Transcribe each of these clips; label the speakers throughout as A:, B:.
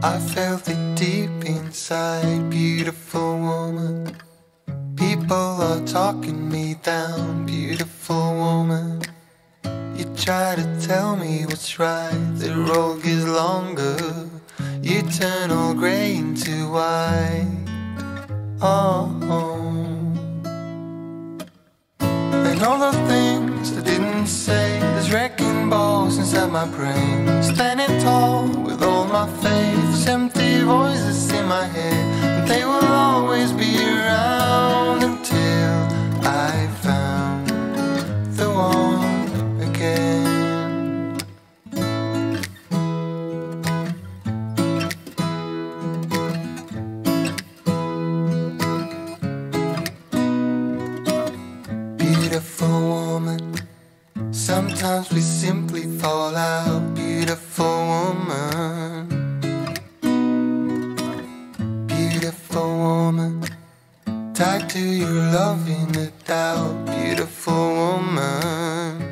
A: I felt it deep inside, beautiful woman. People are talking me down, beautiful woman. You try to tell me what's right, the road gets longer. You turn all grey into white. Oh, and all the things I didn't say, there's wrecking balls inside my brain. Standing tall with all my faith, empty voices in my head. They will always be around until I found the one again. Beautiful woman, sometimes we simply fall out. Beautiful woman, beautiful woman, tied to your love in the doubt. Beautiful woman,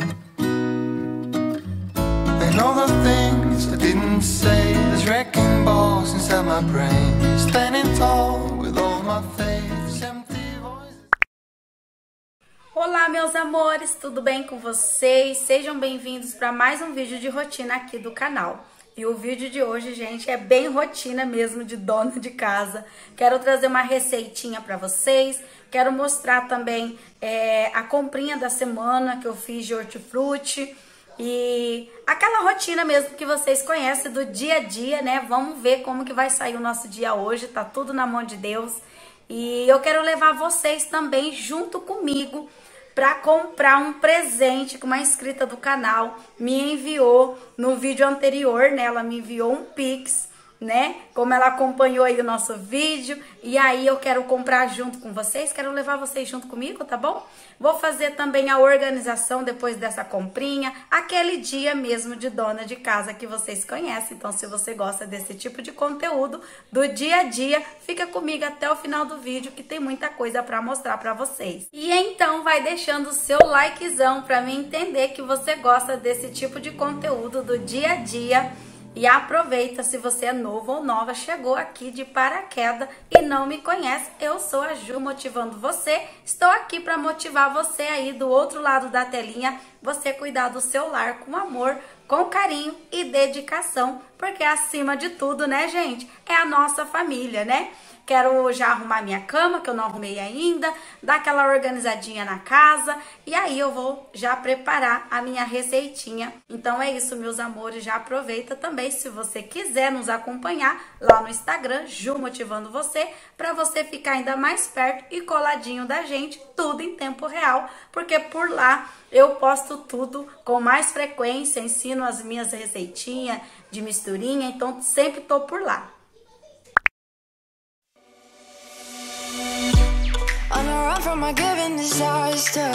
A: and all the things I didn't say, there's wrecking balls inside my brain. Standing tall with all my faith, empty voices.
B: Olá, meus amores, tudo bem com vocês? Sejam bem-vindos para mais um vídeo de rotina aqui do canal. E o vídeo de hoje, gente, é bem rotina mesmo de dona de casa. Quero trazer uma receitinha para vocês. Quero mostrar também a comprinha da semana que eu fiz de hortifruti. E aquela rotina mesmo que vocês conhecem do dia a dia, né? Vamos ver como que vai sair o nosso dia hoje. Tá tudo na mão de Deus. E eu quero levar vocês também junto comigo para comprar um presente que uma inscrita do canal me enviou no vídeo anterior, né? Ela me enviou um Pix, né? Como ela acompanhou aí o nosso vídeo, e aí eu quero comprar junto com vocês, quero levar vocês junto comigo, tá bom? Vou fazer também a organização depois dessa comprinha, aquele dia mesmo de dona de casa que vocês conhecem. Então, se você gosta desse tipo de conteúdo do dia a dia, fica comigo até o final do vídeo que tem muita coisa para mostrar para vocês. E então, vai deixando o seu likezão para mim entender que você gosta desse tipo de conteúdo do dia a dia. E aproveita, se você é novo ou nova, chegou aqui de paraquedas e não me conhece, eu sou a Ju, motivando você. Estou aqui para motivar você aí do outro lado da telinha, você cuidar do seu lar com amor, com carinho e dedicação, porque acima de tudo, né, gente, é a nossa família, né? Quero já arrumar minha cama, que eu não arrumei ainda, dar aquela organizadinha na casa, e aí eu vou já preparar a minha receitinha. Então é isso, meus amores, já aproveita também, se você quiser nos acompanhar lá no Instagram, Ju Motivando Você, para você ficar ainda mais perto e coladinho da gente, tudo em tempo real, porque por lá eu posto tudo com mais frequência, ensino as minhas receitinhas de misturinha, então sempre tô por lá.
C: On a run from a given disaster,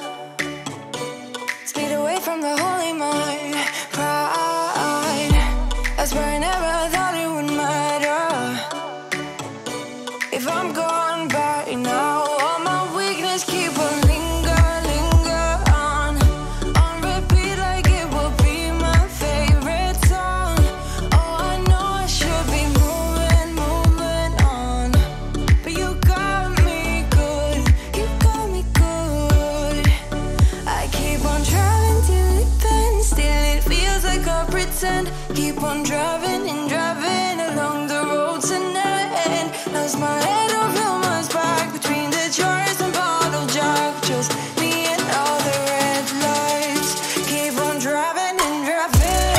C: speed away from the holy mind, pride. That's where I never thought it would matter. If I'm gone by now, all my weakness keep on linger on repeat like it will be my favorite song. Oh, I know I should be moving on, but you got me good, you got me good. I keep on driving till it bends, still it feels like I pretend. Keep on driving and driving along the road tonight. Lost my head over my back between the jars and bottle jack. Just me and all the red lights. Keep on driving and driving.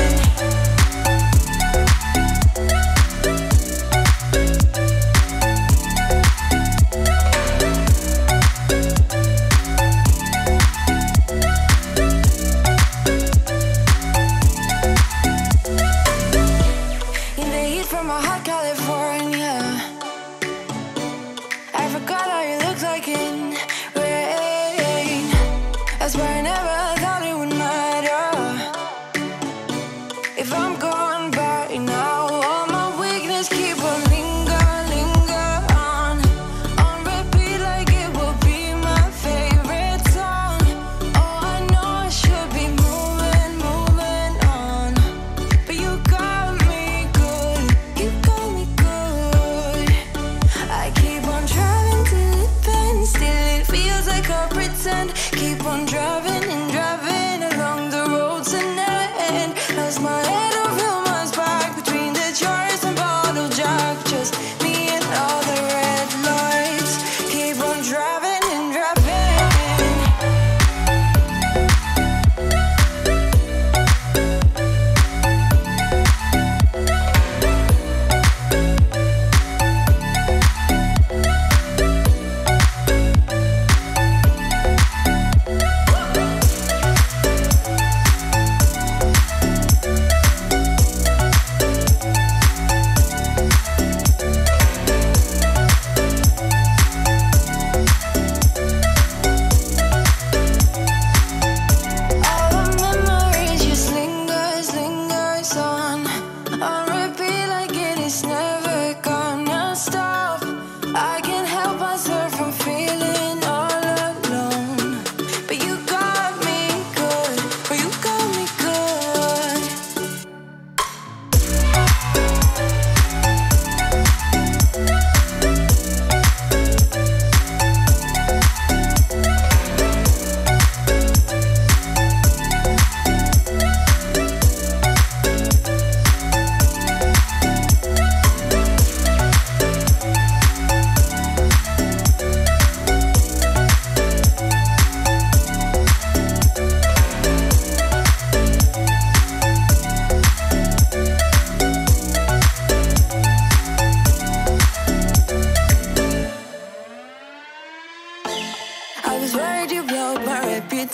C: In the heat from a hot California, I forgot how you look like in rain. That's why I never thought it would matter. If I'm gone by now, all my weakness keep on linger on repeat like it will be my favorite song. Oh, I know I should be moving on, but you got me good.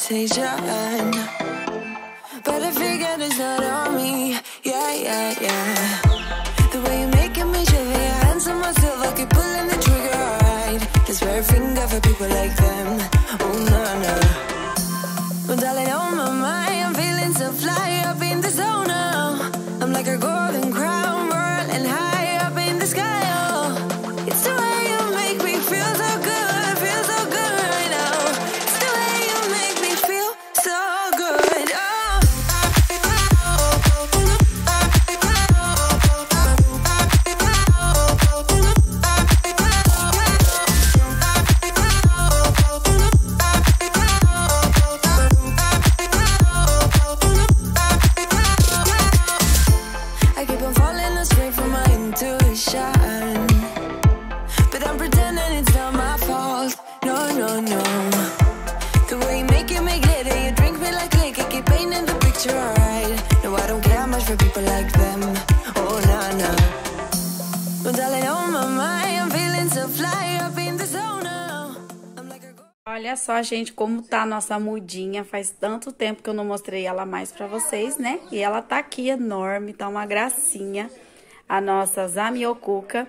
C: conversation. But I figured it's not on me. Yeah, yeah, yeah. The way you're making me shiver, your hands on myself, I keep pulling the trigger, alright. This very finger for people like them. Oh, no, no. Well, darling, on my mind, I'm feeling so fly up in the zone now. I'm like a golden crown, whirling high up in the sky, oh. It's the way you make me feel so good, feel so good right now. It's the way you make me feel so good, oh. I keep on falling astray from my intuition, but I'm pretending it's not my fault. No, no, no. The way you make it make glitter, you drink me like liquor, keep painting the picture, alright. No, I don't care much for people like them. Oh, no, no. Well, darling, on my mind, I'm feeling so fly up in the zone now. I'm like a
B: Olha só, gente, como tá a nossa mudinha. Faz tanto tempo que eu não mostrei ela mais pra vocês, né? E ela tá aqui enorme, tá uma gracinha. A nossa Zamioculca.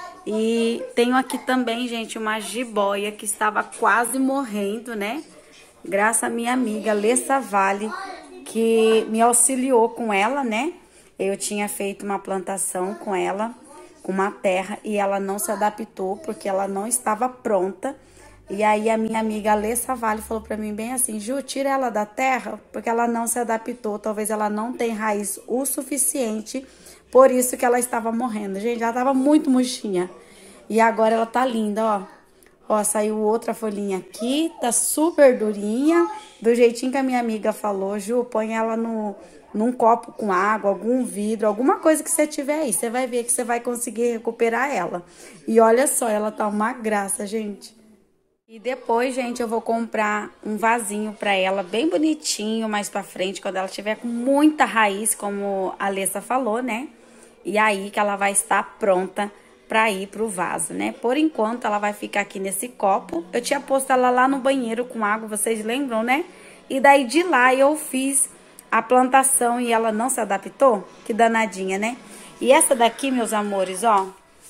B: E tenho aqui também, gente, uma jiboia que estava quase morrendo, né? Graças à minha amiga Alessa Vale, que me auxiliou com ela, né? Eu tinha feito uma plantação com ela, com uma terra, e ela não se adaptou porque ela não estava pronta. E aí a minha amiga Alessa Vale falou pra mim bem assim: Ju, tira ela da terra porque ela não se adaptou, talvez ela não tenha raiz o suficiente, por isso que ela estava morrendo. Gente, ela estava muito murchinha. E agora ela tá linda, ó. Ó, saiu outra folhinha aqui, tá super durinha, do jeitinho que a minha amiga falou. Ju, põe ela num copo com água, algum vidro, alguma coisa que você tiver aí. Você vai ver que você vai conseguir recuperar ela. E olha só, ela tá uma graça, gente. E depois, gente, eu vou comprar um vasinho pra ela, bem bonitinho, mais pra frente, quando ela tiver com muita raiz, como a Alessa falou, né? E aí que ela vai estar pronta pra ir pro vaso, né? Por enquanto, ela vai ficar aqui nesse copo. Eu tinha posto ela lá no banheiro com água, vocês lembram, né? E daí de lá eu fiz a plantação e ela não se adaptou. Que danadinha, né? E essa daqui, meus amores, ó,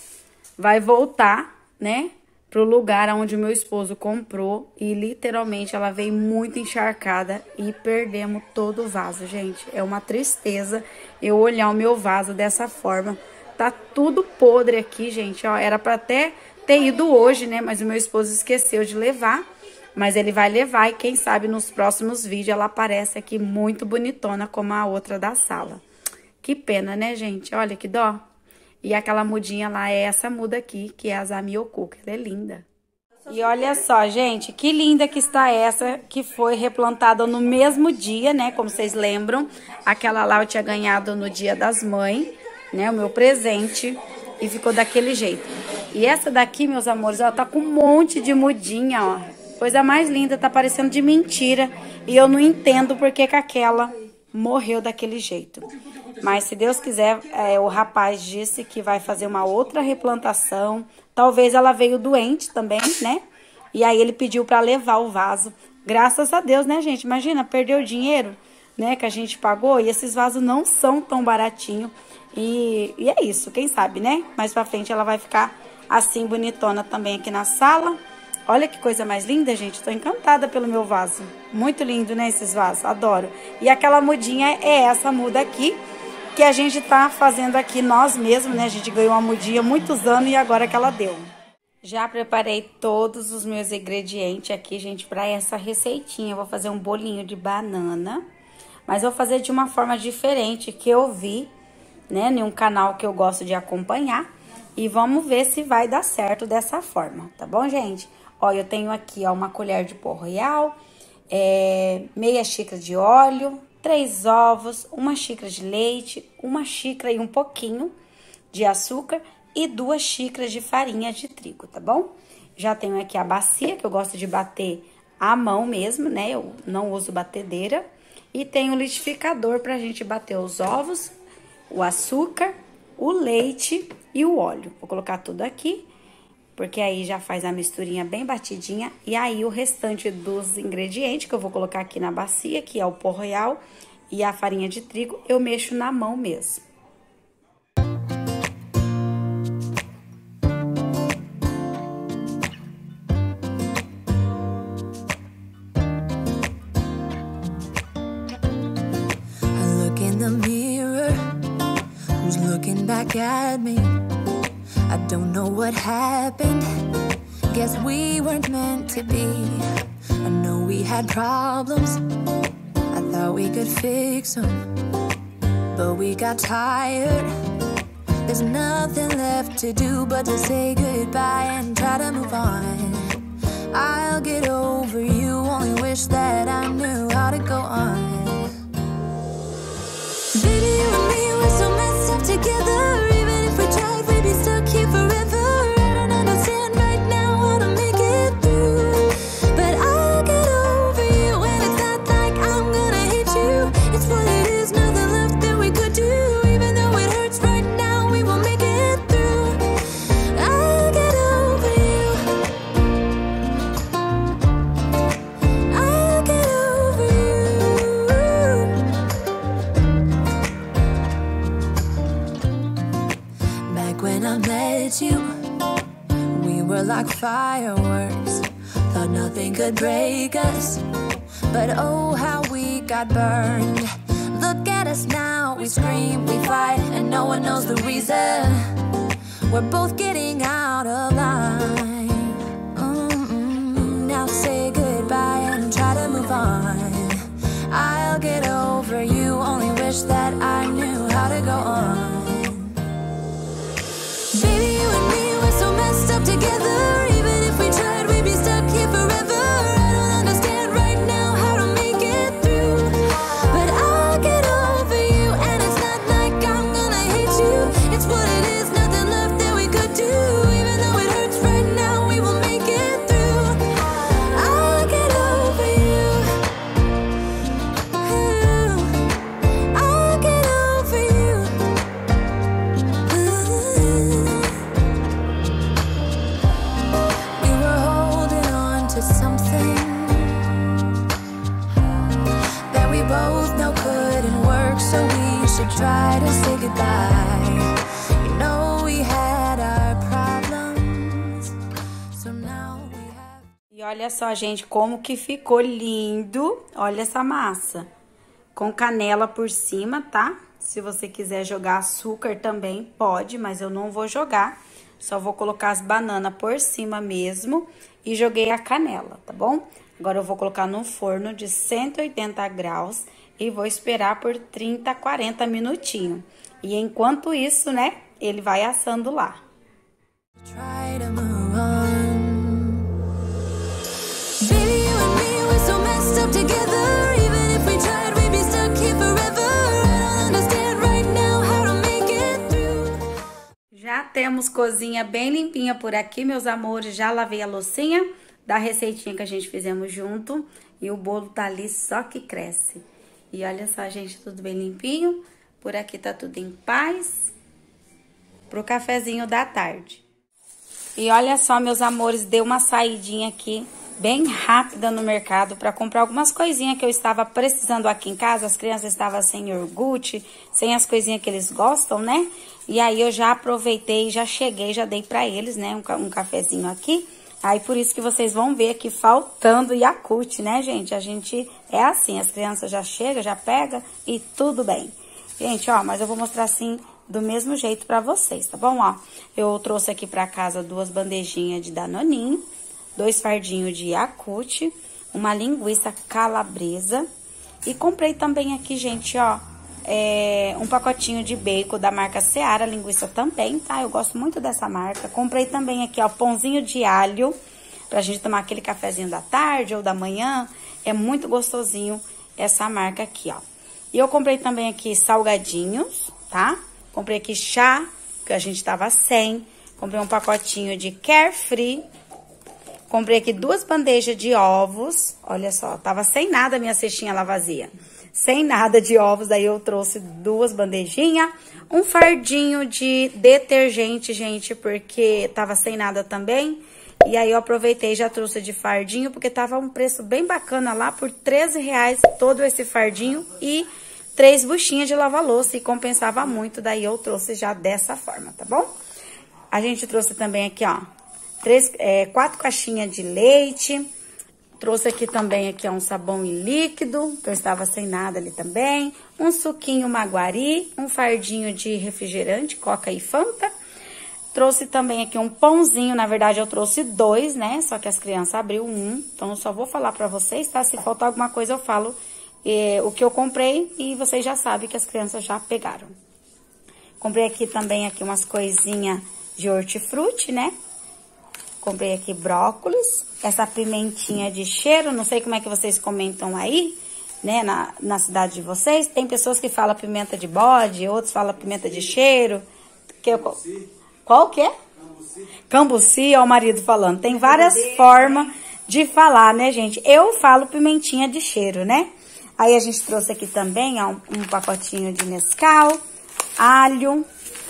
B: vai voltar, né, pro lugar onde o meu esposo comprou, e literalmente ela veio muito encharcada e perdemos todo o vaso, gente. É uma tristeza eu olhar o meu vaso dessa forma. Tá tudo podre aqui, gente, ó. Era pra até ter ido hoje, né, mas o meu esposo esqueceu de levar. Mas ele vai levar e quem sabe nos próximos vídeos ela aparece aqui muito bonitona como a outra da sala. Que pena, né, gente? Olha que dó. E aquela mudinha lá é essa muda aqui, que é a Zamioculca. Ela é linda. E olha só, gente, que linda que está essa, que foi replantada no mesmo dia, né? Como vocês lembram, aquela lá eu tinha ganhado no Dia das Mães, né? O meu presente. E ficou daquele jeito. E essa daqui, meus amores, ela tá com um monte de mudinha, ó. Coisa mais linda, tá parecendo de mentira. E eu não entendo porque que aquela morreu daquele jeito. Mas se Deus quiser, o rapaz disse que vai fazer uma outra replantação. Talvez ela veio doente também, né? E aí ele pediu para levar o vaso. Graças a Deus, né, gente? Imagina, perdeu o dinheiro, né, que a gente pagou. E esses vasos não são tão baratinhos. E é isso, quem sabe, né? Mais pra frente ela vai ficar assim, bonitona também aqui na sala. Olha que coisa mais linda, gente. Tô encantada pelo meu vaso. Muito lindo, né, esses vasos. Adoro. E aquela mudinha é essa muda aqui, que a gente tá fazendo aqui nós mesmos, né? A gente ganhou uma mudinha há muitos anos e agora que ela deu. Já preparei todos os meus ingredientes aqui, gente, para essa receitinha. Eu vou fazer um bolinho de banana, mas vou fazer de uma forma diferente que eu vi, né, em um canal que eu gosto de acompanhar. E vamos ver se vai dar certo dessa forma, tá bom, gente? Ó, eu tenho aqui, ó, uma colher de pó royal, meia xícara de óleo, 3 ovos, 1 xícara de leite, 1 xícara e um pouquinho de açúcar e 2 xícaras de farinha de trigo, tá bom? Já tenho aqui a bacia, que eu gosto de bater à mão mesmo, né? Eu não uso batedeira. E tenho o liquidificador pra gente bater os ovos, o açúcar, o leite e o óleo. Vou colocar tudo aqui porque aí já faz a misturinha bem batidinha. E aí o restante dos ingredientes que eu vou colocar aqui na bacia, que é o pó royal e a farinha de trigo, eu mexo na mão mesmo.
C: I look in the mirror, who's looking back at me? I don't know what happened, guess we weren't meant to be. I know we had problems, I thought we could fix them, but we got tired. There's nothing left to do but to say goodbye and try to move on. I'll get over you, only wish that I knew how to go on. Baby, you and me, we're so messed up together. Even if we tried, we'd be stuck here forever. I don't understand right now how to make it through, but I'll get over you, and it's not like I'm gonna hate you. It's what it is, nothing left that we could do. Even though it hurts right now, we will make it through. I'll get over you. I'll get over you. Back when I met you, we were like fireworks. Thought nothing could break us, but oh how we got burned. Look at us now, we scream, we fight, and no one knows the reason. We're both getting out of line. Now say goodbye and try to move on. I'll get over you, only wish that I knew how to go on. Baby, you and me, we're so messed up together. Even if we tried, we'd be stuck here forever. I don't understand right now how to make it through, but I'll get over you, and it's not like I'm gonna hate you. It's what it is, nothing left that we could do. Even though it hurts right now, we will make it through. I'll get over you. I'll get over you. We were holding on to something that we both know couldn't work, so we should try to say goodbye. You know we had our problems, so now we have.
B: E olha só, gente, como que ficou lindo. Olha essa massa. Com canela por cima, tá? Se você quiser jogar açúcar também pode, mas eu não vou jogar. Só vou colocar as bananas por cima mesmo e joguei a canela, tá bom? Agora eu vou colocar no forno de 180 graus e vou esperar por 30, 40 minutinhos. E enquanto isso, né, ele vai assando lá.
C: Try to move on. Baby, you and me, we're so messed up together. Even if we tried, we'd be stuck here forever. I don't understand right now how to make it through.
B: Já temos cozinha bem limpinha por aqui, meus amores. Já lavei a loucinha da receitinha que a gente fizemos junto. E o bolo tá ali só que cresce. E olha só, gente, tudo bem limpinho. Por aqui tá tudo em paz. Pro cafezinho da tarde. E olha só, meus amores, deu uma saidinha aqui bem rápida no mercado para comprar algumas coisinhas que eu estava precisando aqui em casa. As crianças estavam sem iogurte, sem as coisinhas que eles gostam, né? E aí eu já aproveitei, já cheguei, já dei para eles, né? Um cafezinho aqui. Aí por isso que vocês vão ver aqui faltando Yakult, né, gente? A gente é assim, as crianças já chegam, já pegam e tudo bem. Gente, ó, mas eu vou mostrar assim do mesmo jeito pra vocês, tá bom? Ó, eu trouxe aqui pra casa 2 bandejinhas de Danoninho, 2 fardinhos de Yakult, uma linguiça calabresa e comprei também aqui, gente, ó, um pacotinho de bacon da marca Seara, linguiça também, tá? Eu gosto muito dessa marca. Comprei também aqui, ó, pãozinho de alho, pra gente tomar aquele cafezinho da tarde ou da manhã. É muito gostosinho essa marca aqui, ó. E eu comprei também aqui salgadinhos, tá? Comprei aqui chá, que a gente tava sem. Comprei um pacotinho de Carefree. Comprei aqui 2 bandejas de ovos. Olha só, tava sem nada a minha cestinha lá vazia. sem nada de ovos, daí eu trouxe 2 bandejinhas, um fardinho de detergente, gente, porque tava sem nada também. E aí eu aproveitei e já trouxe de fardinho, porque tava um preço bem bacana lá, por R$13 todo esse fardinho e 3 buchinhas de lava-louça, e compensava muito, daí eu trouxe já dessa forma, tá bom? A gente trouxe também aqui, ó, 4 caixinhas de leite. Trouxe aqui também aqui, ó, um sabão em líquido, que eu estava sem nada ali também. Um suquinho Maguari, um fardinho de refrigerante, Coca e Fanta. Trouxe também aqui um pãozinho, na verdade eu trouxe 2, né? Só que as crianças abriu um, então eu só vou falar pra vocês, tá? Se faltar alguma coisa eu falo o que eu comprei e vocês já sabem que as crianças já pegaram. Comprei aqui também aqui umas coisinhas de hortifruti, né? Comprei aqui brócolis, essa pimentinha de cheiro, não sei como é que vocês comentam aí, né, na cidade de vocês. Tem pessoas que falam pimenta de bode, outros falam pimenta de cheiro. Qual que é? Cambuci, ó o marido falando. Tem várias formas de falar, né, gente? Eu falo pimentinha de cheiro, né? Aí a gente trouxe aqui também, ó, um pacotinho de Nescau, alho,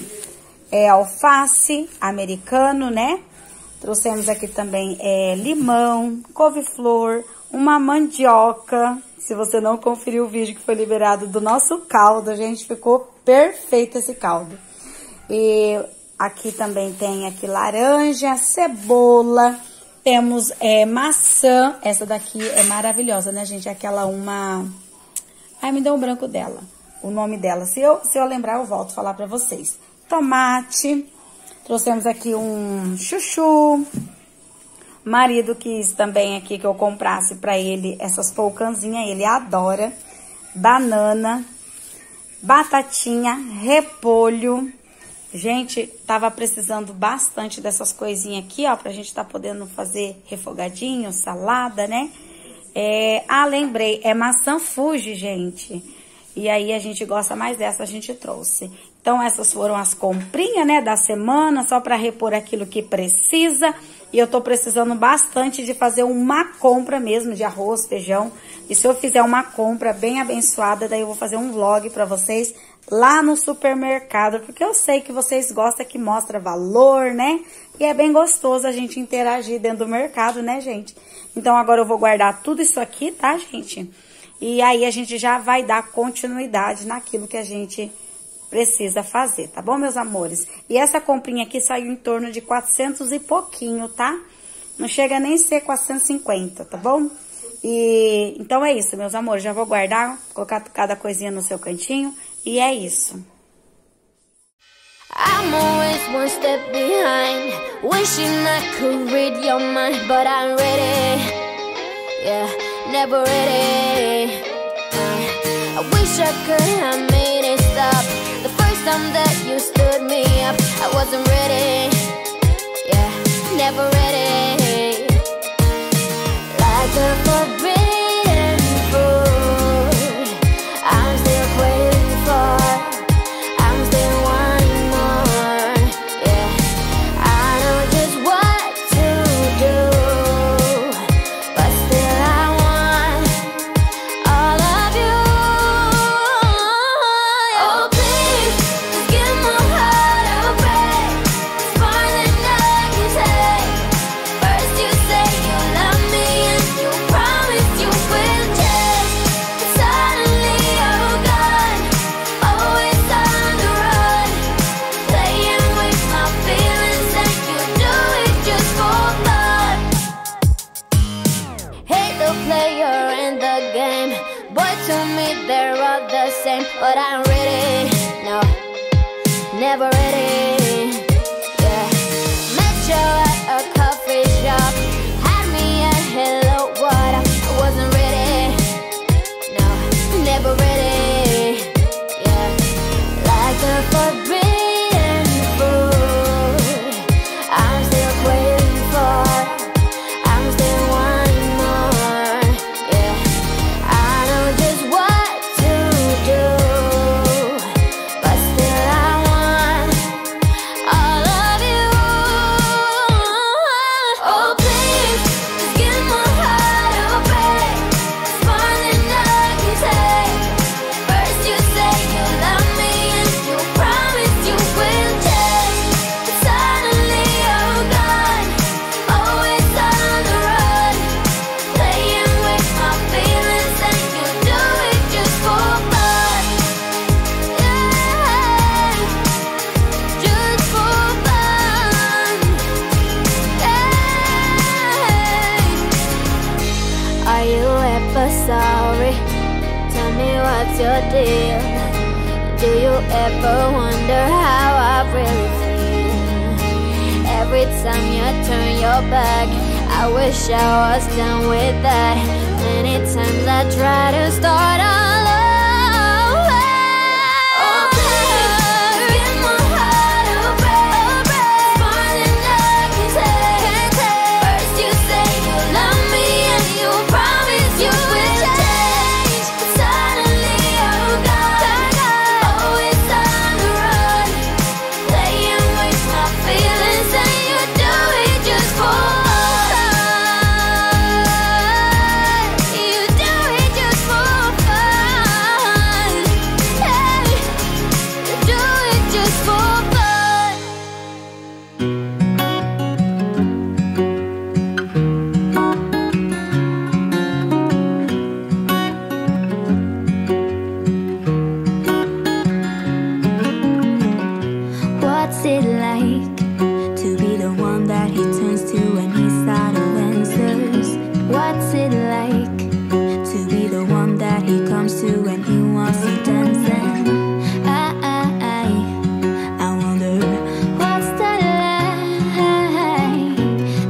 B: alface americano, né? Trouxemos aqui também limão, couve-flor, uma mandioca. Se você não conferiu o vídeo que foi liberado do nosso caldo, gente, ficou perfeito esse caldo. E aqui também tem aqui laranja, cebola, temos maçã. Essa daqui é maravilhosa, né, gente? Aquela uma... Ai, me deu um branco dela, o nome dela. Se eu lembrar, eu volto a falar pra vocês. Tomate. Trouxemos aqui um chuchu. Marido quis também aqui que eu comprasse pra ele essas polcanzinhas, ele adora. Banana, batatinha, repolho. Gente, tava precisando bastante dessas coisinhas aqui, ó, pra gente tá podendo fazer refogadinho, salada, né? Lembrei, é maçã Fuji, gente. E aí a gente gosta mais dessa, a gente trouxe. Então, essas foram as comprinhas, né, da semana, só para repor aquilo que precisa. E eu tô precisando bastante de fazer uma compra mesmo de arroz, feijão. E se eu fizer uma compra bem abençoada, daí eu vou fazer um vlog para vocês lá no supermercado. Porque eu sei que vocês gostam que mostra valor, né? E é bem gostoso a gente interagir dentro do mercado, né, gente? Então, agora eu vou guardar tudo isso aqui, tá, gente? E aí a gente já vai dar continuidade naquilo que a gente precisa fazer, tá bom, meus amores? E essa comprinha aqui saiu em torno de 400 e pouquinho, tá? Não chega nem a ser 450, tá bom? E então é isso, meus amores. Já vou guardar, colocar cada coisinha no seu cantinho. E é isso.
D: I'm always one step behind, wishing I could read your mind, but I'm ready, yeah, never ready. I wish I could have made it stop the first time that you stood me up. I wasn't ready, yeah, never ready. Like a forbidden fruit, I'm still waiting for, I'm still wanting more, yeah. I know just what to do, but still I want all of you. Oh please, just give my heart a break. It's more than I can take. First you say you love me and you promise you will change, but suddenly you're gone, always on the run, playing with my feelings, and you do it just for fun. Hate the player in the game, boy, to me they're all the same, but I'm ready, no, never ready, yeah. Met you at a coffee shop, had me at hello, what up, I wasn't ready, no, never ready, yeah. Like a forbidden fruit, I'm still waiting for, I'm still wanting more, yeah. I know just what to do, but still I want your deal? Do you ever wonder how I really feel? Every time you turn your back, I wish I was done with that. Many times I try to start all over. Oh, baby, give my heart a break. More than I can take. First you say you love me and you promise you will change. Suddenly you're gone. Always on the run. Playing with my feelings and you do it just for fun. You do it just for fun. Hey, you do it just for fun. What's it like to be the one that he turns to when he's out of answers? What's it like to be the one that he comes to when he wants to dance? And I wonder what's that like?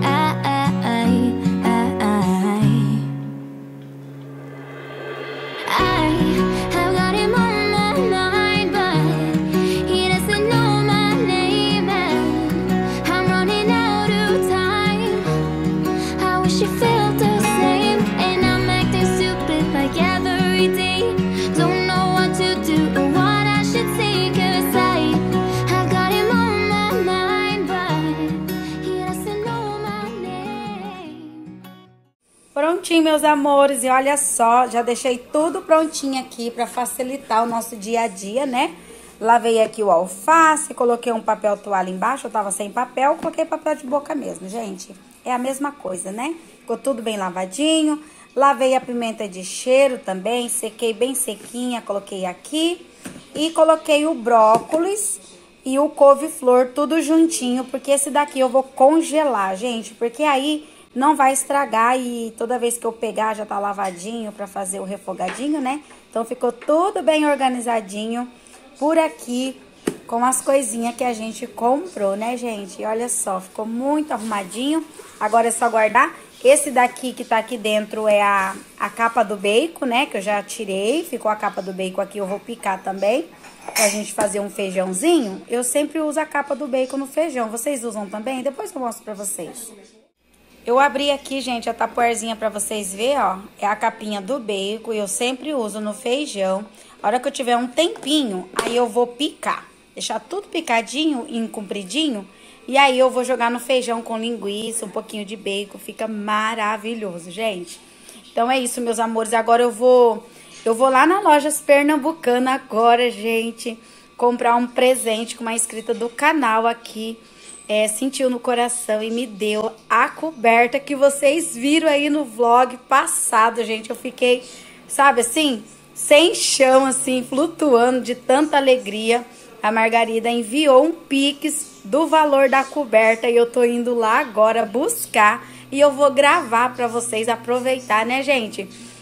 D: I have got him on my mind, but he doesn't know my name, and I'm running out of time. I wish you felt the same, and I'm acting stupid like every day. Don't know what to do or what I should say, 'cause I got him on my mind, but he doesn't know my name.
B: Prontinho, meus amores, e olha só, já deixei tudo prontinho aqui para facilitar o nosso dia a dia, né? Lavei aqui o alface, coloquei um papel toalha embaixo, eu tava sem papel, coloquei papel de boca mesmo, gente. É a mesma coisa, né? Ficou tudo bem lavadinho. Lavei a pimenta de cheiro também, sequei bem sequinha, coloquei aqui. E coloquei o brócolis e o couve-flor tudo juntinho, porque esse daqui eu vou congelar, gente, porque aí não vai estragar e toda vez que eu pegar já tá lavadinho pra fazer o refogadinho, né? Então ficou tudo bem organizadinho por aqui com as coisinhas que a gente comprou, né, gente? E olha só, ficou muito arrumadinho. Agora é só guardar. Esse daqui que tá aqui dentro é a capa do bacon, né? Que eu já tirei. Ficou a capa do bacon aqui, eu vou picar também. Pra gente fazer um feijãozinho. Eu sempre uso a capa do bacon no feijão. Vocês usam também? Depois eu mostro pra vocês. Eu abri aqui, gente, a tapuerzinha pra vocês verem, ó. É a capinha do bacon e eu sempre uso no feijão. A hora que eu tiver um tempinho, aí eu vou picar. Deixar tudo picadinho e compridinho. E aí eu vou jogar no feijão com linguiça, um pouquinho de bacon. Fica maravilhoso, gente. Então é isso, meus amores. Agora eu vou lá na Lojas Pernambucana agora, gente, comprar um presente com uma inscrita do canal aqui. Sentiu no coração e me deu a coberta que vocês viram aí no vlog passado, gente. Eu fiquei, sabe assim, sem chão, assim, flutuando de tanta alegria. A Margarida enviou um Pix do valor da coberta e eu tô indo lá agora buscar. E eu vou gravar pra vocês aproveitar, né, gente?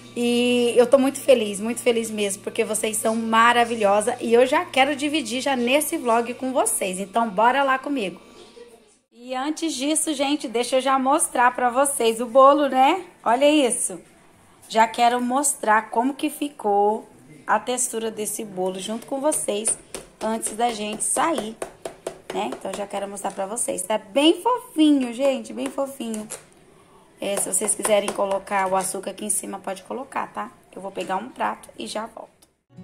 B: E eu tô muito feliz mesmo, porque vocês são maravilhosas. E eu já quero dividir já nesse vlog com vocês. Então, bora lá comigo. E antes disso, gente, deixa eu já mostrar pra vocês o bolo, né? Olha isso. Já quero mostrar como que ficou a textura desse bolo junto com vocês antes da gente sair, né? Então, já quero mostrar pra vocês. Tá bem fofinho, gente, bem fofinho. Se vocês quiserem colocar o açúcar aqui em cima, pode colocar, tá? Eu vou pegar um prato e já volto.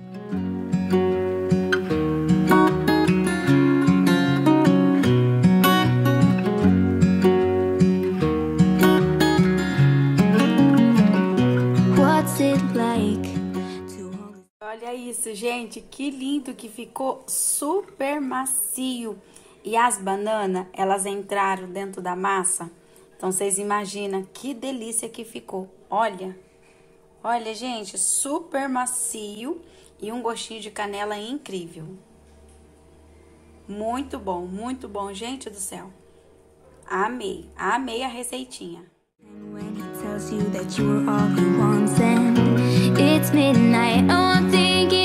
B: Olha isso, gente, que lindo que ficou, super macio. E as bananas, elas entraram dentro da massa. Então, vocês imaginam que delícia que ficou. Olha, olha, gente, super macio e um gostinho de canela incrível. Muito bom, gente do céu. Amei, amei a receitinha.
D: When he tells you that you were all he wants and it's midnight, oh, I'm thinking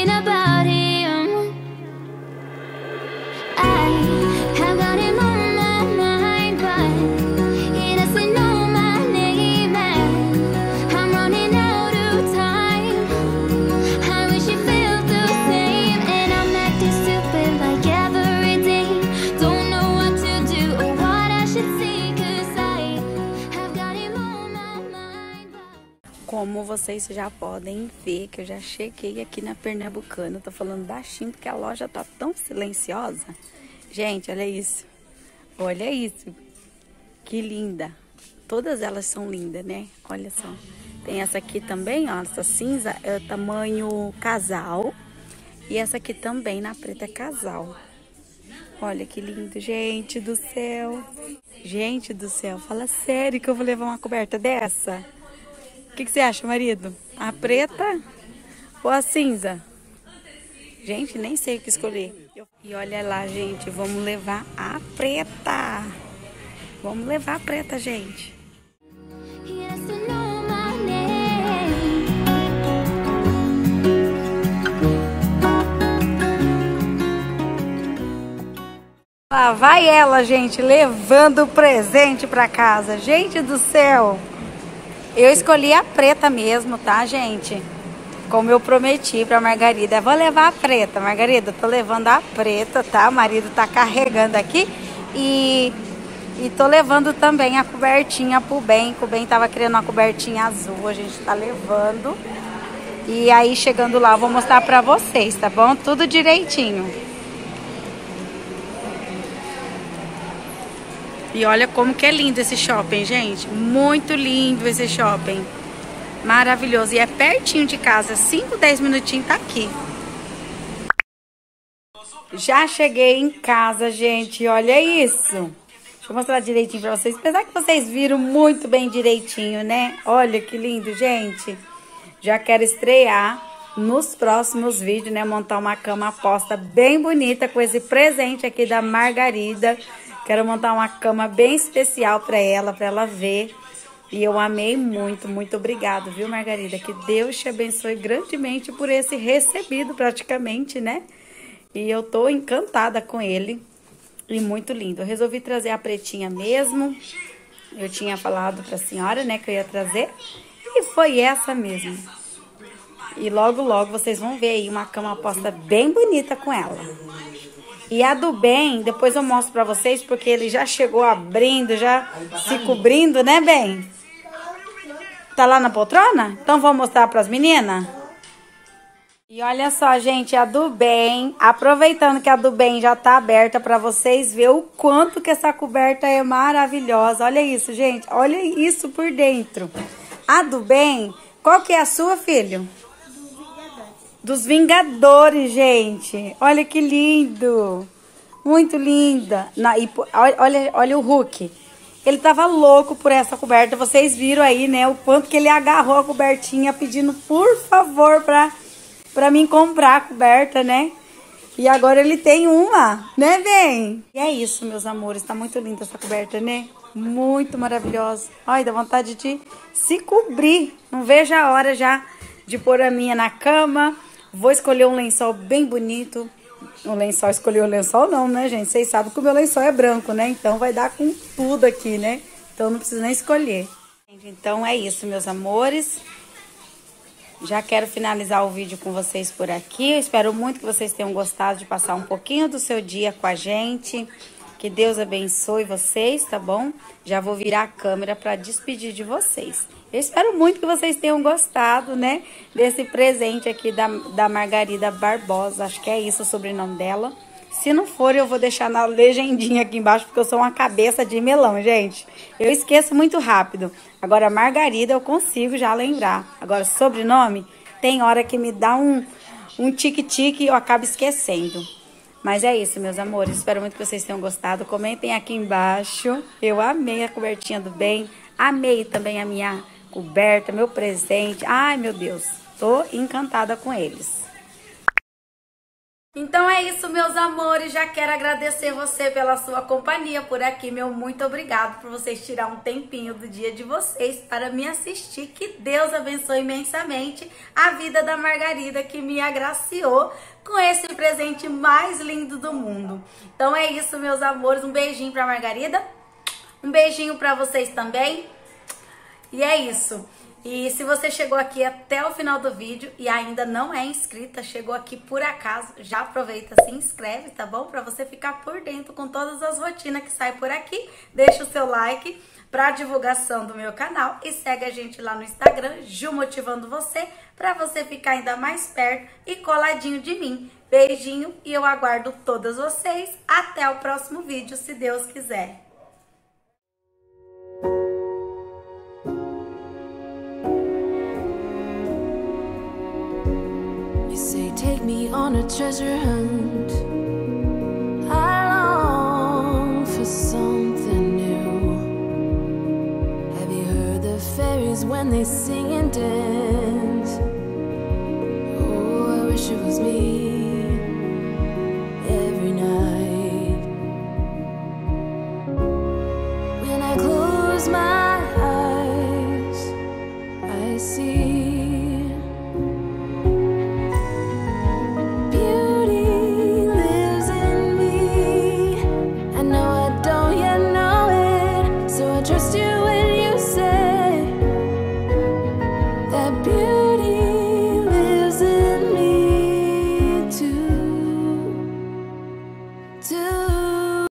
B: vocês já podem ver que eu já cheguei aqui na Pernambucana. Eu tô falando baixinho porque a loja tá tão silenciosa. Gente, olha isso. Olha isso. Que linda. Todas elas são lindas, né? Olha só. Tem essa aqui também, ó. Essa cinza é tamanho casal. E essa aqui também, na preta, é casal. Olha que lindo, gente do céu. Gente do céu, fala sério que eu vou levar uma coberta dessa? O que você acha, marido? A preta ou a cinza? Gente, nem sei o que escolher. E olha lá, gente, vamos levar a preta. Vamos levar a preta, gente. Lá vai ela, gente, levando o presente pra casa. Gente do céu. Eu escolhi a preta mesmo, tá, gente? Como eu prometi pra Margarida. Vou levar a preta. Margarida, tô levando a preta, tá? O marido tá carregando aqui. E tô levando também a cobertinha pro Ben. O Ben tava querendo uma cobertinha azul. A gente tá levando. E aí, chegando lá, eu vou mostrar pra vocês, tá bom? Tudo direitinho. E olha como que é lindo esse shopping, gente. Muito lindo esse shopping. Maravilhoso. E é pertinho de casa. 5, 10 minutinhos tá aqui. Já cheguei em casa, gente. Olha isso. Deixa eu mostrar direitinho pra vocês. Apesar que vocês viram muito bem direitinho, né? Olha que lindo, gente. Já quero estrear nos próximos vídeos, né? Montar uma cama posta bem bonita com esse presente aqui da Margarida. Quero montar uma cama bem especial para ela ver. E eu amei muito, muito obrigado, viu, Margarida? Que Deus te abençoe grandemente por esse recebido, praticamente, né? E eu tô encantada com ele. E muito lindo. Eu resolvi trazer a pretinha mesmo. Eu tinha falado pra senhora, né, que eu ia trazer. E foi essa mesmo. E logo, logo vocês vão ver aí uma cama posta bem bonita com ela. E a do Ben, depois eu mostro pra vocês, porque ele já chegou abrindo, já se cobrindo, né, Ben? Tá lá na poltrona? Então vou mostrar pras meninas? E olha só, gente, a do Ben, aproveitando que a do Ben já tá aberta pra vocês verem o quanto que essa coberta é maravilhosa. Olha isso, gente, olha isso por dentro. A do Ben, qual que é a sua, filho? Dos Vingadores, gente. Olha que lindo. Muito linda. Olha o Hulk. Ele tava louco por essa coberta. Vocês viram aí, né? O quanto que ele agarrou a cobertinha pedindo, por favor, pra mim comprar a coberta, né? E agora ele tem uma, né, bem? E é isso, meus amores. Tá muito linda essa coberta, né? Muito maravilhosa. Ai, dá vontade de se cobrir. Não vejo a hora já de pôr a minha na cama. Vou escolher um lençol bem bonito. O lençol, escolher o lençol não, né, gente? Vocês sabem que o meu lençol é branco, né? Então vai dar com tudo aqui, né? Então não precisa nem escolher. Então é isso, meus amores. Já quero finalizar o vídeo com vocês por aqui. Eu espero muito que vocês tenham gostado de passar um pouquinho do seu dia com a gente. Que Deus abençoe vocês, tá bom? Já vou virar a câmera para despedir de vocês. Eu espero muito que vocês tenham gostado, né? Desse presente aqui da Margarida Barbosa. Acho que é isso o sobrenome dela. Se não for, eu vou deixar na legendinha aqui embaixo, porque eu sou uma cabeça de melão, gente. Eu esqueço muito rápido. Agora, Margarida eu consigo já lembrar. Agora, sobrenome, tem hora que me dá um tique-tique e eu acabo esquecendo. Mas é isso, meus amores. Espero muito que vocês tenham gostado. Comentem aqui embaixo. Eu amei a cobertinha do bem. Amei também a minha coberta, meu presente. Ai, meu Deus. Tô encantada com eles. Então é isso, meus amores. Já quero agradecer você pela sua companhia por aqui. Meu muito obrigado por vocês tirar um tempinho do dia de vocês para me assistir. Que Deus abençoe imensamente a vida da Margarida, que me agraciou com esse presente mais lindo do mundo. Então é isso, meus amores. Um beijinho pra Margarida. Um beijinho pra vocês também. E é isso. E se você chegou aqui até o final do vídeo e ainda não é inscrita, chegou aqui por acaso, já aproveita, se inscreve, tá bom? Pra você ficar por dentro com todas as rotinas que saem por aqui. Deixa o seu like pra divulgação do meu canal e segue a gente lá no Instagram, Ju Motivando Você, pra você ficar ainda mais perto e coladinho de mim. Beijinho e eu aguardo todas vocês. Até o próximo vídeo, se Deus quiser.
C: Take me on a treasure hunt. I long for something new. Have you heard the fairies when they sing and dance? Oh, I wish it was me every night. When I close my eyes, I see to